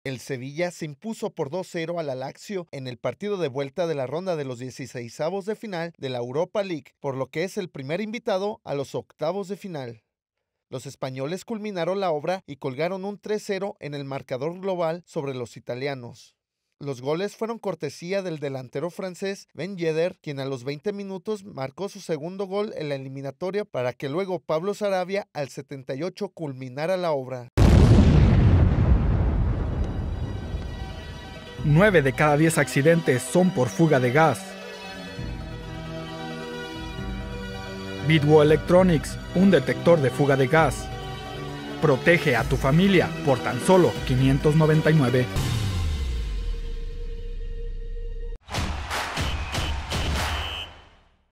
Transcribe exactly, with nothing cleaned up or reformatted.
El Sevilla se impuso por dos cero al Lazio en el partido de vuelta de la ronda de los dieciseisavos de final de la Europa League, por lo que es el primer invitado a los octavos de final. Los españoles culminaron la obra y colgaron un tres cero en el marcador global sobre los italianos. Los goles fueron cortesía del delantero francés Ben Yedder, quien a los veinte minutos marcó su segundo gol en la eliminatoria para que luego Pablo Sarabia al setenta y ocho culminara la obra. nueve de cada diez accidentes son por fuga de gas. Bitwo Electronics, un detector de fuga de gas. Protege a tu familia por tan solo quinientos noventa y nueve.